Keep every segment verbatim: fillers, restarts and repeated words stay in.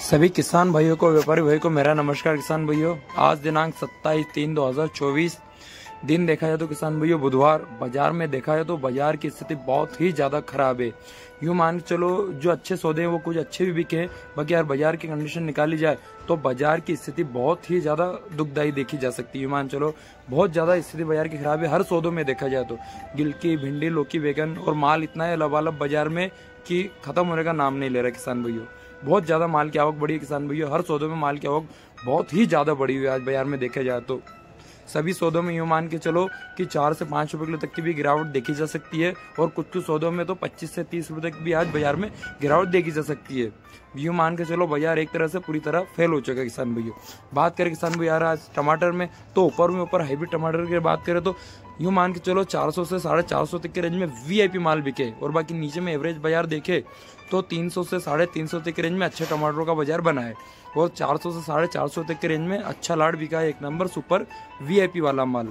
सभी किसान भाइयों को, व्यापारी भाइयों को मेरा नमस्कार। किसान भाइयों, आज दिनांक सत्ताईस तीन दो हजार चौबीस, दिन देखा जाए तो किसान भाइयों बुधवार, बाजार में देखा जाए तो बाजार की स्थिति बहुत ही ज्यादा खराब है। यूं मान के चलो जो अच्छे सौदे हैं वो कुछ अच्छे भी बिके हैं, बाकी यार बाजार की कंडीशन निकाली जाए तो बाजार की स्थिति बहुत ही ज्यादा दुखदायी देखी जा सकती है। यूं मान चलो बहुत ज्यादा स्थिति बाजार की खराब है। हर सौदों में देखा जाए तो गिलकी, भिंडी, लौकी, बैगन और माल इतना है लबालब बाजार में कि खत्म होने का नाम नहीं ले रहा। किसान भाइयों बहुत ज्यादा माल की आवक बढ़ी है। किसान भैया हर सौदों में माल की आवक बहुत ही ज्यादा बढ़ी हुई है। आज बाजार में देखा जाए तो सभी सौदों में यूं मान के चलो कि चार से पांच रुपए किलो तक की भी गिरावट देखी जा सकती है और कुछ कुछ सौदों में तो पच्चीस से तीस रुपए तक भी आज बाजार में गिरावट देखी जा सकती है। यूं मान के चलो बाजार एक तरह से पूरी तरह फेल हो चुका है। किसान भैया बात करें किसान भैया आज टमाटर में तो ऊपर में ऊपर हाइब्रिड टमाटर की बात करें तो यूं मान के चलो चार सौ से साढ़े चार सौ तक के रेंज में वीआईपी माल बिके और बाकी नीचे में एवरेज बाजार देखे तो तीन सौ से साढ़े तीन सौ तक के रेंज में अच्छे टमाटरों का बाजार बना है और चार सौ से साढ़े चार सौ तक के रेंज में अच्छा लाट बिका है। एक नंबर सुपर वीआईपी वाला माल।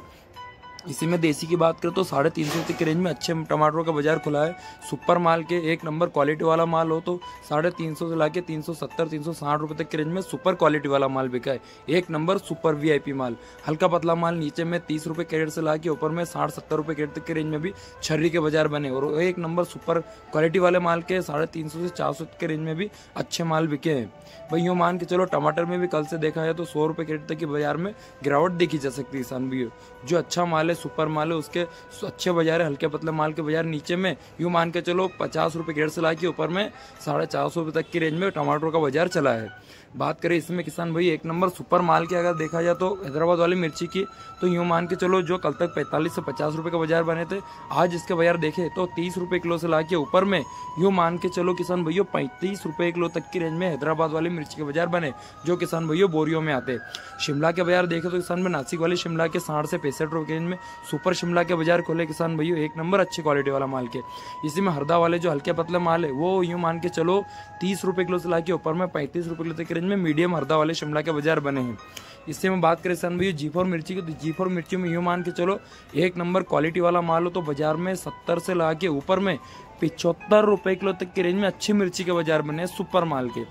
इसी में देसी की बात करें तो साढ़े तीन सौ तक के रेंज में अच्छे टमाटरों का बाजार खुला है। सुपर माल के एक नंबर क्वालिटी वाला माल हो तो साढ़े तीन सौ से लाके तीन सौ सत्तर तीन सौ साठ रुपए तक के रेंज में सुपर क्वालिटी वाला माल बिका है। एक नंबर सुपर वीआईपी माल। हल्का पतला माल नीचे में तीस रुपए कैरेट से लाके ऊपर में साठ सत्तर रुपए कैरेट तक के रेंज में भी छर्री के बाजार बने और एक नंबर सुपर क्वालिटी वाले माल के साढ़े तीन सौ से चार सौ के रेंज में भी अच्छे माल बिके हैं। भाई यूँ मान के चलो टमाटर में भी कल से देखा है तो सौ रुपए कैरेट तक की बाजार में गिरावट देखी जा सकती है। किसान भी जो अच्छा माल है, सुपर माल है, उसके अच्छे बाजार है। हल्के पतले माल के बाजार नीचे में यूं मान के चलो पचास रुपए गेड़ से ला के ऊपर में साढ़े चार सौ रुपए तक की रेंज में टमाटरों का बाजार चला है। बात करें इसमें किसान भाई एक नंबर सुपर माल की अगर देखा जाए तो हैदराबाद वाली मिर्ची की तो यूं मान के चलो जो कल तक पैंतालीस से पचास रुपए का बाजार बने थे आज इसके बाजार देखे तो तीस रुपए किलो से लाके ऊपर में यूं मान के चलो किसान भैया पैंतीस रुपए किलो तक की रेंज में हैदराबाद वाली मिर्ची के बाजार बने जो किसान भैया बोरियों में आते। शिमला के बाजार देखे तो किसान में नासिक वाली शिमला के साठ से पैंसठ रुपए रेंज में सुपर शिमला के बाजार खोले किसान भैया एक नंबर अच्छी क्वालिटी वाला माल के। इसी में हरदा वाले जो हल्के पतले माल है वो यूं मान के चलो तीस रुपए किलो से लाके ऊपर में पैंतीस रुपए किलो तक की रेंज में मीडियम हरदा वाले शिमला के बाजार बने हैं। इससे में बात करें सन भैया जी फोर मिर्ची की तो जी फोर मिर्ची में यूं मान के चलो एक नंबर क्वालिटी वाला माल हो तो बाजार में सत्तर से ला के ऊपर में पिछहत्तर रुपए किलो तक की रेंज में अच्छी मिर्ची के बाजार बने हैं सुपर माल के।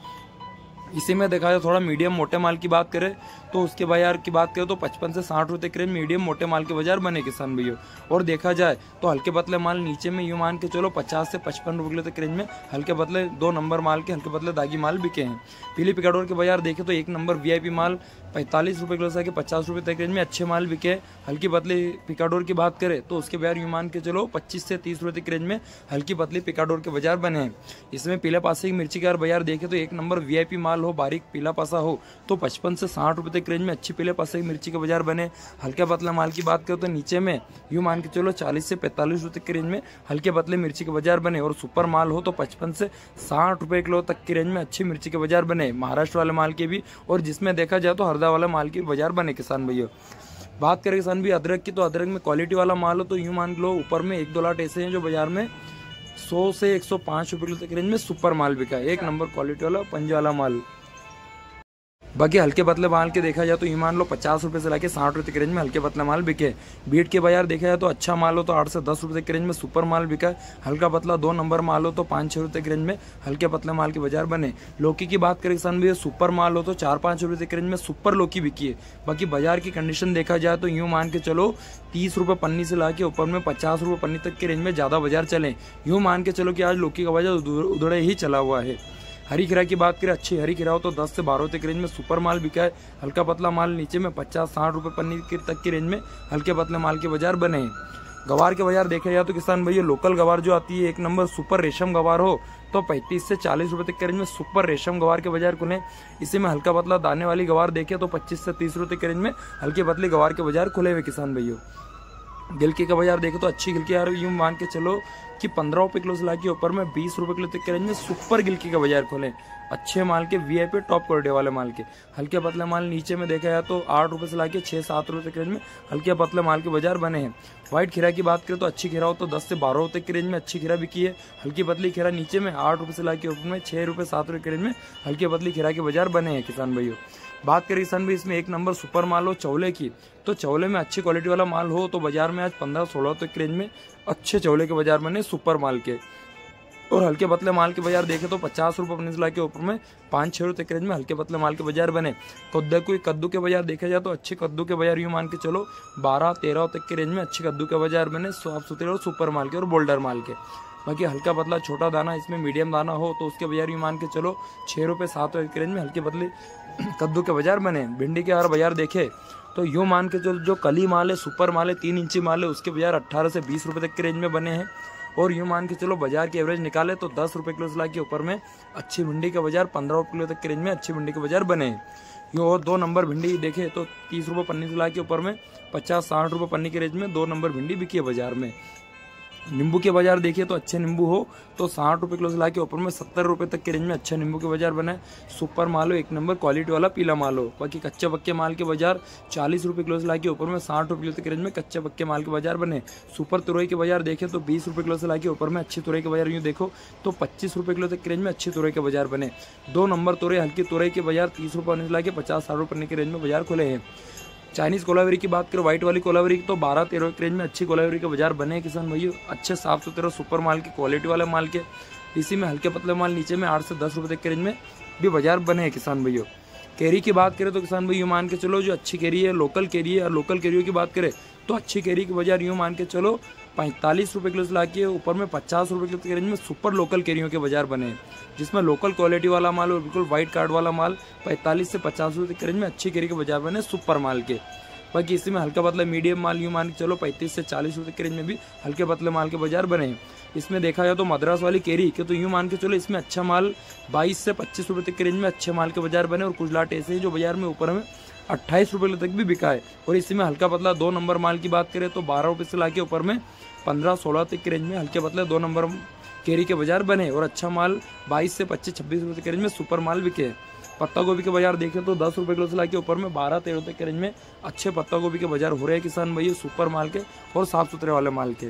इसी में देखा जाए थोड़ा मीडियम मोटे माल की बात करें तो उसके बाजार की बात करें तो पचपन से साठ रुपए के रेंज मीडियम मोटे माल के बाजार बने किसान भैया। और देखा जाए तो हल्के पतले माल नीचे में यूं मान के चलो पचास से पचपन रुपए तक रेंज में हल्के पतले दो नंबर माल के हल्के पतले दागी माल बिके हैं। पीली पिकाडोर के बाजार देखे तो एक नंबर वीआईपी माल पैंतालीस रुपए किलो से आके पचास रुपए तक रेंज में अच्छे माल बिके। हल्की पतली पिकाडोर की बात करें तो उसके बाजार यूं मान के चलो पच्चीस से तीस रुपए तक रेंज में हल्की पतली पिकाडोर के बाजार बने हैं। इसमें पीला पासे की मिर्ची का बाजार देखे तो एक नंबर वीआईपी माल हो, बारीक पीला पासा हो तो पचपन से साठ रुपए तक रेंज में अच्छी पीले पासे की मिर्ची के बाजार बने। हल्के पतले माल की बात करें तो नीचे में यूं मान के चलो चालीस से पैंतालीस रुपए तक की रेंज में हल्के पतले मिर्ची के बाजार बने और सुपर माल हो तो पचपन से साठ रुपए किलो तक की रेंज में अच्छी मिर्ची के बाजार बने महाराष्ट्र वाले माल के भी और जिसमें देखा जाए तो हरदा वाला माल के बाजार बने किसान भैया। बात करें किसान भी अदरक की तो अदरक में क्वालिटी वाला माल हो तो यूं मान लो ऊपर में एक दो लाट ऐसे हैं जो बाजार में सौ से एक सौ पांच रुपए किलो तक रेंज में सुपर माल बिका है। एक नंबर क्वालिटी वाला पंज वाला माल। बाकी हल्के पतले माल के देखा जाए तो ये मान लो पचास रुपए से लाके साठ रुपए के रेंज में हल्के पतले माल बिके। बीट के बाजार देखा जाए तो अच्छा माल हो तो आठ से दस रुपए के रेंज में सुपर माल बिका। हल्का पतला दो नंबर माल हो तो पाँच छः रुपए के रेंज में हल्के पतले माल के बाजार बने। लौकी की बात करें किसान भी सुपर माल हो तो चार पाँच रुपए के रेंज में सुपर लौकी बिकी है। बाकी बाजार की कंडीशन देखा जाए तो यूं मान के चलो तीस रुपए पन्नी से लाके ऊपर में पचास रुपए पन्नी तक के रेंज में ज्यादा बाजार चले। यूं मान के चलो कि आज लौकी का बाजार उधड़े ही चला हुआ है। हरी खीरा की बात करें अच्छी हरी खीरा हो तो दस से बारह तक रेंज में सुपर माल बिका है। हल्का पतला माल नीचे में पचास साठ रुपए पन्नी के तक की रेंज में हल्के पतले माल के बाजार बने हैं। गवार के बाजार देखे जाए तो किसान भैया लोकल गवार जो आती है एक नंबर सुपर रेशम गवार हो तो पैंतीस से चालीस रुपए तक के रेंज में सुपर रेशम गवार के बाजार खुले। इसी में हल्का पतला दाने वाली गवार देखे तो पच्चीस से तीस रुपए के रेंज में हल्के पतले गवार के बाजार खुले हुए किसान भैया। गिलकी का बाजार देखे तो अच्छी गिलकी आ रही यूं मान के चलो कि पंद्रह रुपए किलो से लाके ऊपर में बीस रुपए किलो तक के रेंज में सुपर गिलकी का बाजार खोले। अच्छे माल के वीआईपी टॉप क्वालिटी वाले माल के। हल्के पतले माल नीचे में देखा जाए तो आठ रुपए से लाके छह सात रुपए के रेंज में हल्के पतले माल के बाजार बने हैं। व्हाइट खीरा की बात करें तो अच्छी खीरा हो तो दस से बारह रुपए के रेंज में अच्छी खीरा बिकी है। हल्की पतली खीरा नीचे में आठ रुपए से लाके ऊपर में छह रुपए सात रुपए के रेंज में हल्की पतली खीरा के बाजार बने हैं किसान भाइयों। बात करें किसान भी इसमें एक नंबर सुपर माल हो चौले की तो चौले में अच्छी क्वालिटी वाला माल हो तो बाजार में आज पंद्रह सोलह तक के रेंज में अच्छे चौले के बाजार बने सुपर माल के। और हल्के पतले माल के बाजार देखे तो पचास रुपये पन्नी से लाके ऊपर में पाँच छः रुपये के रेंज में हल्के पतले माल के बाजार बने। कद्दू को कद्दू के बाजार देखा जाए तो अच्छे कद्दू के बाजार यूँ मान के चलो बारह तेरह तक के रेंज में अच्छे कद्दू के बाजार बने, साफ सुथरे और सुपर माल के और बोल्डर माल के। बाकी हल्का पतला छोटा दाना इसमें मीडियम दाना हो तो उसके बाजार यूँ मान के चलो छः रुपये सात रुपये के रेंज में हल्के पतले कद्दू के बाजार बने। भिंडी के हर बाजार देखे तो यूँ मान के चलो जो कली माल है, सुपर माल है, तीन इंची माल है, उसके बाजार अट्ठारह से बीस रुपये तक के रेंज में बने हैं। और यूँ मान के चलो बाजार की एवरेज निकाले तो दस रुपये किलो से ला के ऊपर में अच्छी भिंडी का बाजार पंद्रह रुपये किलो तक के रेंज में अच्छी भिंडी के बाजार बने हैं। यूँ और दो नंबर भिंडी देखे तो तीस रुपये पन्नी से ला के ऊपर में पचास साठ रुपये पन्नी के रेंज में दो नंबर भिंडी बिकी है बाजार में। नींबू के बाजार देखिए तो अच्छे नींबू हो तो साठ रुपये किलो से ला के ऊपर में सत्तर रुपये तक के रेंज में अच्छा नींबू के बाजार बने। सुपर माल हो, एक नंबर क्वालिटी वाला पीला माल हो। बाकी कच्चे पक्के माल के बाजार चालीस रुपये किलो से ला के ऊपर में साठ रुपये किलो तक के रेंज में कच्चे पक्के माल के बाजार बने। सुपर तुरई के बाजार देखे तो बीस रुपये किलो से ला के ऊपर में अच्छी तुरई के बाजार यूँ देखो तो पच्चीस रुपये किलो तक के रेंज में अच्छी तुरई के बाजार बने। दो नंबर तुरई हल्की तुरई के बाजार तीस रुपये से ला के पचास साठ रुपये के रेंज में बाजार खुले हैं। चाइनीज कोलावेरी की बात करें, व्हाइट वाली कोलावेरी की तो बारह तेरह के रेंज में अच्छी कोलावेरी के बाजार बने किसान भाइयों, अच्छे साफ सुथरे सुपर माल के क्वालिटी वाले माल के। इसी में हल्के पतले माल नीचे में आठ से दस रुपये तक के रेंज में भी बाजार बने हैं किसान भाइयों। केरी की बात करें तो किसान भाइयों मान के चलो जो अच्छी केरी है, लोकल केरी है, और लोकल केरियों की बात करें तो अच्छी केरी के बाजार यूँ मान के चलो पैंतालीस रुपये किलो से ला के ऊपर में पचास रुपये किलो के रेंज में सुपर लोकल केरियों के बाजार बने हैं, जिसमें लोकल क्वालिटी वाला माल और बिल्कुल व्हाइट कार्ड वाला माल पैंतालीस से पचास रुपये के रेंज में अच्छी केरी के बाजार बने सुपर माल के। बाकी इसी में हल्का पतला मीडियम माल यूँ मान के चलो पैंतीस से चालीस रुपये के रेंज में भी हल्के पतले माल के बाजार बने हैं। इसमें देखा जाए तो मद्रास वाली केरी के तो यूँ मान के चलो इसमें अच्छा माल बाईस से पच्चीस रुपये तक के रेंज में अच्छे माल के बाजार बने। और कुछ लाट ऐसे ही जो बाजार में ऊपर में अट्ठाईस रुपये तक भी बिका है। और इसी में हल्का पतला दो नंबर माल की बात करें तो बारह रुपये से ला के ऊपर में पंद्रह सोलह तक के रेंज में हल्के पतले दो नंबर केरी के बाजार बने। और अच्छा माल बाईस से पच्चीस छब्बीस रुपये के रेंज में सुपर माल बिके। पत्ता गोभी के बाजार देखें तो दस रुपये किलो से ला के ऊपर में बारह तेरह तक के रेंज में अच्छे पत्ता गोभी के बाजार हो रहे हैं किसान भैया, सुपर माल के और साफ सुथरे वाले माल के।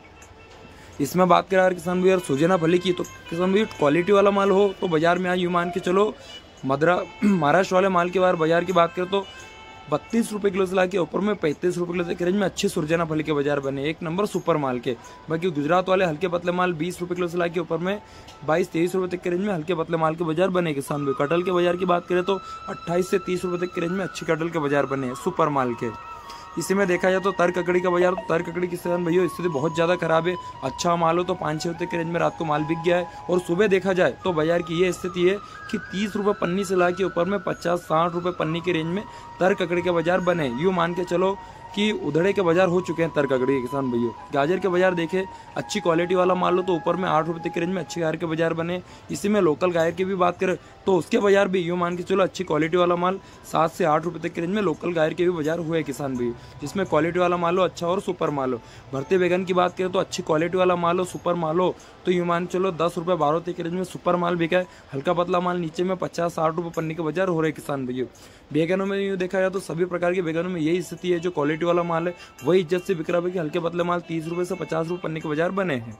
इसमें बात करें यार किसान भैया सुजना फली की तो किसान भैया क्वालिटी वाला माल हो तो बाजार में आज यूँ मान के चलो मदरा महाराष्ट्र वाले माल के बार बाजार की बात करें तो बत्तीस रुपये किलो से ला के ऊपर में पैंतीस रुपये किलो के रेंज में अच्छे सुरजना फली के बाजार बने, एक नंबर सुपर माल के। बाकी गुजरात वाले हल्के पतले माल बीस रुपये किलो से ला के ऊपर में बाईस तेईस रुपये तक के रेंज में हल्के पतले माल के बाजार बने किसान भाई। कटहल के बाजार की बात करें तो अट्ठाईस से तीस रुपये तक के रेंज में अच्छे कटहल के बाजार बने सुपर माल के। इसी में देखा जाए तो तर ककड़ी का बाजार, तो तर ककड़ी की किसान भैया स्थिति बहुत ज़्यादा खराब है। अच्छा माल हो तो पाँच छः रुपये के रेंज में रात को माल बिक गया है। और सुबह देखा जाए तो बाजार की ये स्थिति है कि तीस रुपये पन्नी से ला के ऊपर में पचास साठ रुपये पन्नी के रेंज में तर ककड़ी के बाजार बने। यूँ मान के चलो कि उधड़े के बाजार हो चुके हैं तर ककड़ी के किसान भैया। गाजर के बाजार देखे अच्छी क्वालिटी वाला माल हो तो ऊपर में आठ रुपये के रेंज में अच्छे गाजर के बाजार बने। इसी में लोकल गाजर की भी बात करें तो उसके बाजार भी यूँ मान के चलो अच्छी क्वालिटी वाला माल सात से आठ रुपये तक के रेंज में लोकल गाजर के भी बाजार हुए किसान भैया, जिसमें क्वालिटी वाला माल हो अच्छा और सुपर माल हो। भरते बैगन की बात करें तो अच्छी क्वालिटी वाला माल हो सुपर माल हो तो यूँ मान चलो दस रुपये बारह रुपये के रेंज में सुपर माल बिका है। हल्का पतला माल नीचे में पचास साठ रुपये पन्नी के बाजार हो रहे किसान भैया। बैगनों में यूँ देखा जाए तो सभी प्रकार के बैगनों में यही स्थिति है, जो क्वालिटी वाला माल है वही इज्जत से बिक रहा है कि हल्के पतले माल तीस रुपये से पचास रुपये पन्नी के बाजार बने हैं।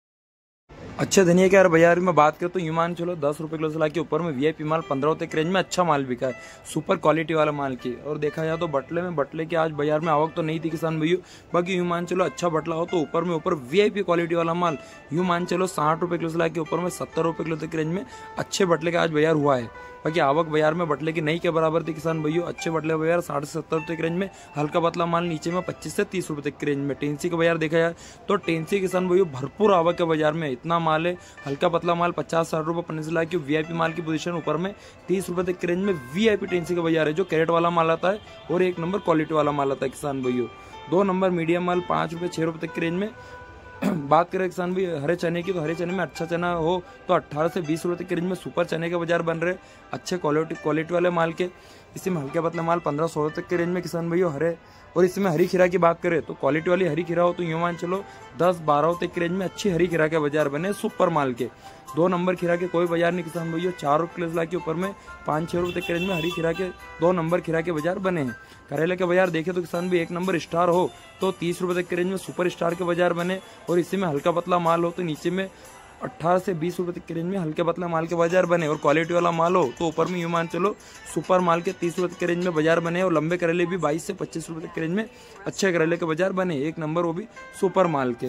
अच्छे धनिया के यार बाजार में बात करें तो यूँ मान चलो दस रुपये किलो से ला के ऊपर में वीआईपी माल पंद्रह रुपये के रेंज में अच्छा माल बिका है सुपर क्वालिटी वाला माल की। और देखा जाए तो बटले में बटले के आज बाजार में आवक तो नहीं थी किसान भैया। बाकी यूँ मान चलो अच्छा बटला हो तो ऊपर में ऊपर वीआईपी क्वालिटी वाला माल यूँ मान चलो साठ रुपये किलो से ला के ऊपर में सत्तर रुपये किलो तक के रेंज में अच्छे बटले का आज बाजार हुआ है। बाकी आवक बाजार में बटले की नहीं के बराबर थी किसान भैया। अच्छे बटले बाजार साठ से सत्तर रुपये के रेंज में, हल्का पतला माल नीचे में पच्चीस से तीस रुपये तक के रेंज में। टेंसी का बाजार देखा जाए तो टेंसी किसान भैया भरपूर आवक के बाजार में इतना माल है। हल्का पतला माल पचास साठ रुपये पन्नी से ला के वीआईपी माल की पोजीशन ऊपर में तीस रुपये तक के रेंज में वीआईपी टेंसी का बाजार है, जो कैरेट वाला माल आता है और एक नंबर क्वालिटी वाला माल आता है किसान भैया। दो नंबर मीडियम माल पाँच रुपये छः रुपये तक के रेंज में। बात करें किसान भी हरे चने की तो हरे चने में अच्छा चना हो तो अट्ठारह से बीस रुपये तक के रेंज में सुपर चने के बाजार बन रहे अच्छे क्वालिटी क्वालिटी वाले माल के। इसी में हल्के पतले माल पंद्रह सोलह तक के रेंज में किसान भैया हरे। और इसमें हरी खीरा की बात करें तो क्वालिटी वाली हरी खीरा हो तो यूँ मान चलो दस बारह तक के रेंज में अच्छी हरी खीरा के बाजार बने सुपर माल के। दो नंबर खीरा के कोई बाजार नहीं किसान भैया, चार रुपये किलो ला के ऊपर में पाँच छः रुपये तक के रेंज में हरी खीरा के दो नंबर खीरा के बाजार बने हैं। करेले के बाजार देखे तो किसान भी एक नंबर स्टार हो तो तीस रुपये तक के रेंज में सुपर स्टार के बाजार बने। और इसी में हल्का पतला माल हो तो नीचे में अट्ठारह से बीस रुपये तक के रेंज में हल्के पतला माल के बाजार बने। और क्वालिटी वाला माल हो तो ऊपर में यूँ मान चलो सुपर माल के तीस रुपये तक के रेंज में बाजार बने। और लंबे करेले भी बाईस से पच्चीस रुपये तक के रेंज में अच्छे करेले के बाजार बने, एक नंबर वो भी सुपर माल के।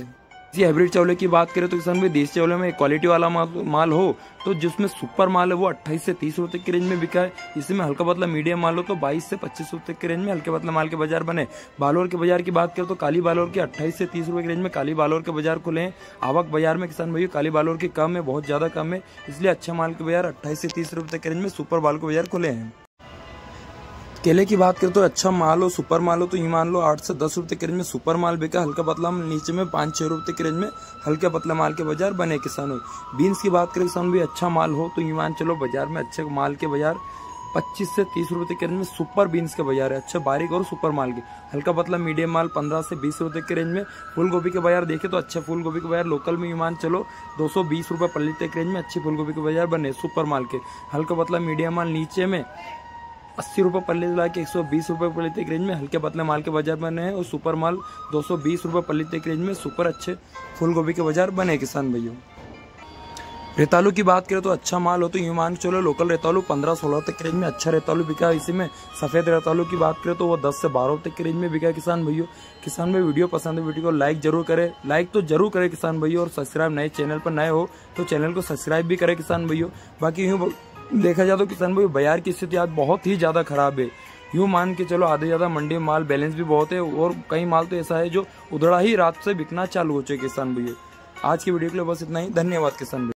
इसी हाइब्रिड चावल की बात करें तो किसान भाई देसी चावल में क्वालिटी वाला माल हो तो जिसमें सुपर माल है वो अट्ठाईस से तीस रुपए की रेंज में बिका है। इसी में हल्का पतला मीडियम माल हो तो बाईस से पच्चीस रुपए की रेंज में हल्के पतला माल के बाजार बने। बालोर के बाजार की बात करें तो काली बालोर की अट्ठाईस से तीस रुपए की रेंज में काली बालोर के बाजार खुले हैं। आवक बाजार में किसान भाई काली बालोर की कम है, बहुत ज्यादा कम है, इसलिए अच्छा माल के बाजार अट्ठाईस से तीस रुपए की रेंज में सुपर बाल के बाजार खुले हैं। केले की बात करें तो अच्छा माल हो सुपर माल हो तो ये मान लो आठ से दस रुपए की रेंज में सुपर माल बिका, हल्का पतला नीचे में पाँच छह रुपए की रेंज में हल्के पतला माल के बाजार बने किसानों। बीन्स की बात करें किसान भी अच्छा माल हो तो ये मान चलो बाजार में अच्छे माल के बाजार पच्चीस से तीस रुपए की रेंज में सुपर बीन्स के बाजार है, अच्छा बारीक और सुपर माल के। हल्का पतला मीडियम माल पंद्रह से बीस रुपए की रेंज में। फूल गोभी के बाजार देखे तो अच्छा फूल गोभी के बाजार लोकल में मान चलो दो सौ बीस रुपए पल्ली की रेंज में अच्छी फूल गोभी के बाजार बने सुपर माल के। हल्का पतला मीडियम माल नीचे में अस्सी रुपए पल्ली ला के एक सौ बीस रुपए पल्ली की रेंज में हल्के पतले माल के बाजार बने हैं और सुपर माल दो सौ बीस रुपए पल्ली की रेंज में सुपर अच्छे फूल गोभी के बाजार बने किसान भाइयों। रेतालू की बात करें तो अच्छा माल हो तो यूं मान चलो लोकल रेतालू पंद्रह सोलह तक की रेंज में अच्छा रेतालू बिका। इसी में सफेद रेतालू की बात करें तो वो दस से बारह तक की रेंज में बिका किसान भाइयों। किसान भाई वीडियो पसंद है वीडियो को लाइक जरूर करें, लाइक तो जरूर करें किसान भाइयों, और सब्सक्राइब नए चैनल पर नए हो तो चैनल को सब्सक्राइब भी करें किसान भाइयों। बाकी यूँ देखा जाए तो किसान भाई बाजार की स्थिति आज बहुत ही ज्यादा खराब है। यूं मान के चलो आधे ज्यादा मंडी में माल बैलेंस भी बहुत है और कई माल तो ऐसा है जो उधड़ा ही रात से बिकना चालू हो चुके किसान भाई। आज की वीडियो के लिए बस इतना ही, धन्यवाद किसान भाई।